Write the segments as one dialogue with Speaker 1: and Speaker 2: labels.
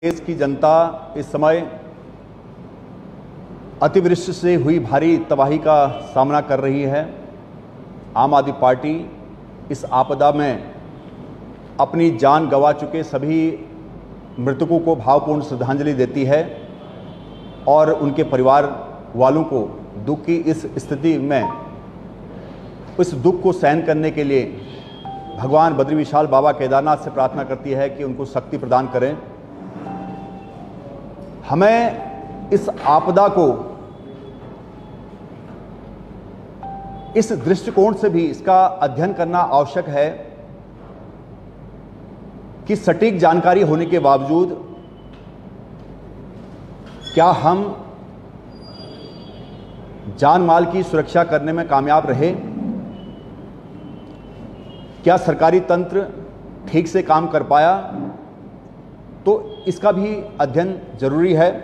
Speaker 1: देश की जनता इस समय अतिवृष्टि से हुई भारी तबाही का सामना कर रही है। आम आदमी पार्टी इस आपदा में अपनी जान गंवा चुके सभी मृतकों को भावपूर्ण श्रद्धांजलि देती है और उनके परिवार वालों को दुख की इस स्थिति में इस दुख को सहन करने के लिए भगवान बद्री विशाल बाबा केदारनाथ से प्रार्थना करती है कि उनको शक्ति प्रदान करें। हमें इस आपदा को इस दृष्टिकोण से भी इसका अध्ययन करना आवश्यक है कि सटीक जानकारी होने के बावजूद क्या हम जान माल की सुरक्षा करने में कामयाब रहे, क्या सरकारी तंत्र ठीक से काम कर पाया, तो इसका भी अध्ययन जरूरी है।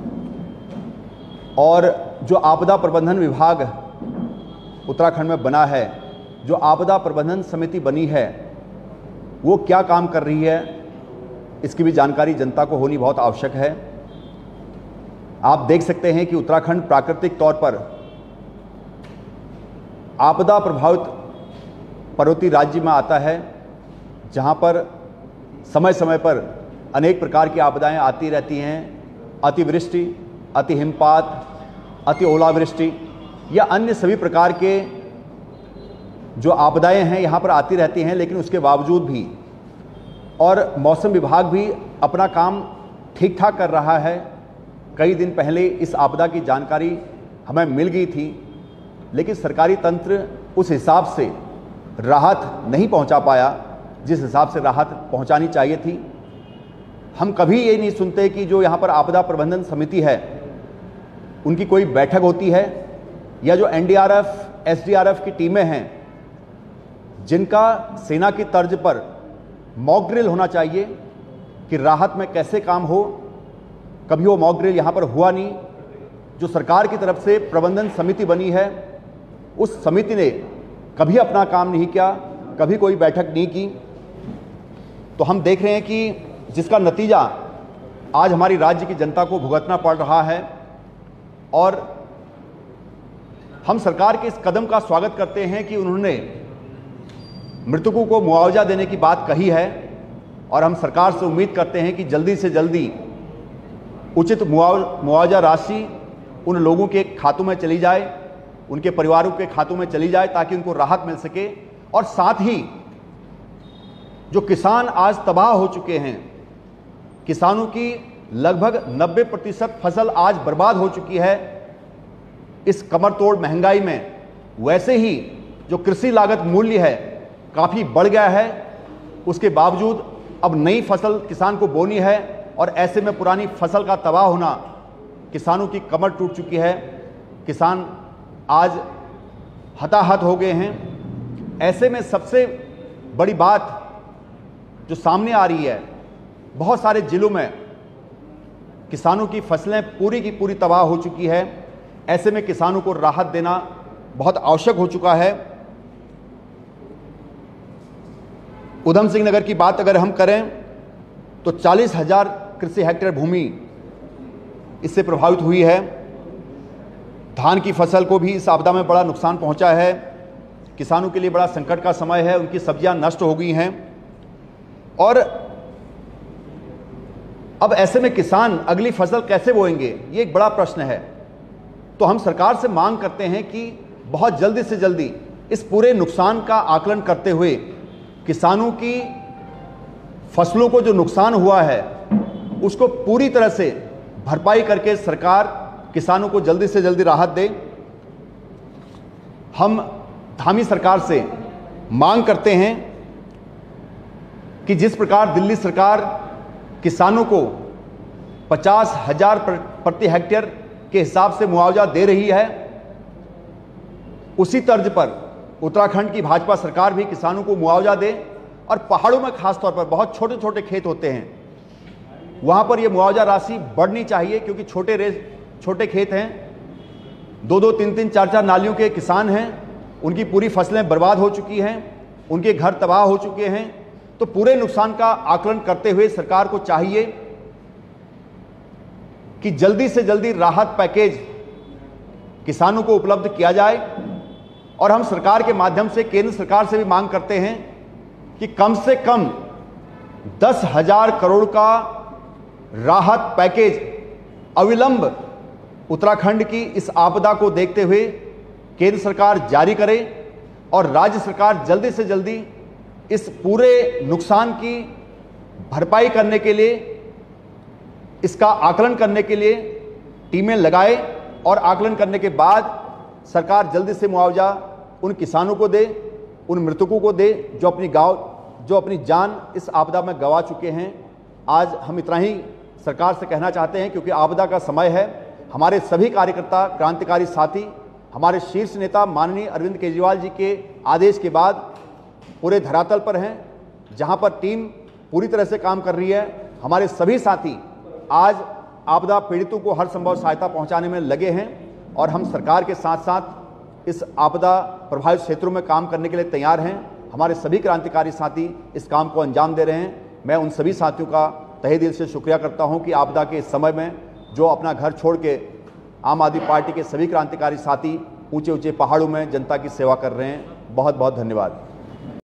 Speaker 1: और जो आपदा प्रबंधन विभाग उत्तराखंड में बना है, जो आपदा प्रबंधन समिति बनी है, वो क्या काम कर रही है, इसकी भी जानकारी जनता को होनी बहुत आवश्यक है। आप देख सकते हैं कि उत्तराखंड प्राकृतिक तौर पर आपदा प्रभावित पर्वतीय राज्य में आता है, जहां पर समय समय पर अनेक प्रकार की आपदाएं आती रहती हैं। अतिवृष्टि, अति हिमपात, अति ओलावृष्टि या अन्य सभी प्रकार के जो आपदाएं हैं यहाँ पर आती रहती हैं, लेकिन उसके बावजूद भी और मौसम विभाग भी अपना काम ठीक ठाक कर रहा है। कई दिन पहले इस आपदा की जानकारी हमें मिल गई थी, लेकिन सरकारी तंत्र उस हिसाब से राहत नहीं पहुंचा पाया जिस हिसाब से राहत पहुंचानी चाहिए थी। हम कभी ये नहीं सुनते कि जो यहाँ पर आपदा प्रबंधन समिति है उनकी कोई बैठक होती है, या जो एनडीआरएफ, एसडीआरएफ की टीमें हैं जिनका सेना की तर्ज पर मॉक ड्रिल होना चाहिए कि राहत में कैसे काम हो। कभी वो मॉक ड्रिल यहाँ पर हुआ नहीं। जो सरकार की तरफ से प्रबंधन समिति बनी है, उस समिति ने कभी अपना काम नहीं किया, कभी कोई बैठक नहीं की। तो हम देख रहे हैं कि जिसका नतीजा आज हमारी राज्य की जनता को भुगतना पड़ रहा है। और हम सरकार के इस कदम का स्वागत करते हैं कि उन्होंने मृतकों को मुआवजा देने की बात कही है, और हम सरकार से उम्मीद करते हैं कि जल्दी से जल्दी उचित मुआवजा राशि उन लोगों के खातों में चली जाए, उनके परिवारों के खातों में चली जाए, ताकि उनको राहत मिल सके। और साथ ही जो किसान आज तबाह हो चुके हैं, किसानों की लगभग 90% फसल आज बर्बाद हो चुकी है इस कमर तोड़ महंगाई में। वैसे ही जो कृषि लागत मूल्य है काफ़ी बढ़ गया है, उसके बावजूद अब नई फसल किसान को बोनी है, और ऐसे में पुरानी फसल का तबाह होना, किसानों की कमर टूट चुकी है। किसान आज हताहत हो गए हैं। ऐसे में सबसे बड़ी बात जो सामने आ रही है, बहुत सारे जिलों में किसानों की फसलें पूरी की पूरी तबाह हो चुकी है। ऐसे में किसानों को राहत देना बहुत आवश्यक हो चुका है। उधम सिंह नगर की बात अगर हम करें तो 40,000 कृषि हेक्टेयर भूमि इससे प्रभावित हुई है। धान की फसल को भी इस आपदा में बड़ा नुकसान पहुंचा है। किसानों के लिए बड़ा संकट का समय है, उनकी सब्जियां नष्ट हो गई हैं। और अब ऐसे में किसान अगली फसल कैसे बोएंगे, ये एक बड़ा प्रश्न है। तो हम सरकार से मांग करते हैं कि बहुत जल्दी से जल्दी इस पूरे नुकसान का आकलन करते हुए किसानों की फसलों को जो नुकसान हुआ है उसको पूरी तरह से भरपाई करके सरकार किसानों को जल्दी से जल्दी राहत दे। हम धामी सरकार से मांग करते हैं कि जिस प्रकार दिल्ली सरकार किसानों को 50,000 प्रति हेक्टेयर के हिसाब से मुआवजा दे रही है, उसी तर्ज पर उत्तराखंड की भाजपा सरकार भी किसानों को मुआवजा दे। और पहाड़ों में खासतौर पर बहुत छोटे छोटे खेत होते हैं, वहां पर यह मुआवजा राशि बढ़नी चाहिए, क्योंकि छोटे खेत हैं, 2-2, 3-3, 4-4 नालियों के किसान हैं, उनकी पूरी फसलें बर्बाद हो चुकी हैं, उनके घर तबाह हो चुके हैं। तो पूरे नुकसान का आकलन करते हुए सरकार को चाहिए कि जल्दी से जल्दी राहत पैकेज किसानों को उपलब्ध किया जाए और हम सरकार के माध्यम से केंद्र सरकार से भी मांग करते हैं कि कम से कम 10,000 करोड़ का राहत पैकेज अविलंब उत्तराखंड की इस आपदा को देखते हुए केंद्र सरकार जारी करे और राज्य सरकार जल्दी से जल्दी इस पूरे नुकसान की भरपाई करने के लिए, इसका आकलन करने के लिए टीमें लगाए और आकलन करने के बाद सरकार जल्दी से मुआवजा उन किसानों को दे, उन मृतकों को दे जो अपनी जान इस आपदा में गंवा चुके हैं। आज हम इतना ही सरकार से कहना चाहते हैं, क्योंकि आपदा का समय है। हमारे सभी कार्यकर्ता, क्रांतिकारी साथी, हमारे शीर्ष नेता माननीय अरविंद केजरीवाल जी के आदेश के बाद पूरे धरातल पर हैं, जहां पर टीम पूरी तरह से काम कर रही है। हमारे सभी साथी आज आपदा पीड़ितों को हर संभव सहायता पहुंचाने में लगे हैं और हम सरकार के साथ साथ इस आपदा प्रभावित क्षेत्रों में काम करने के लिए तैयार हैं। हमारे सभी क्रांतिकारी साथी इस काम को अंजाम दे रहे हैं। मैं उन सभी साथियों का तहे दिल से शुक्रिया करता हूं कि आपदा के इस समय में जो अपना घर छोड़ के आम आदमी पार्टी के सभी क्रांतिकारी साथी ऊंचे ऊंचे पहाड़ों में जनता की सेवा कर रहे हैं। बहुत बहुत धन्यवाद।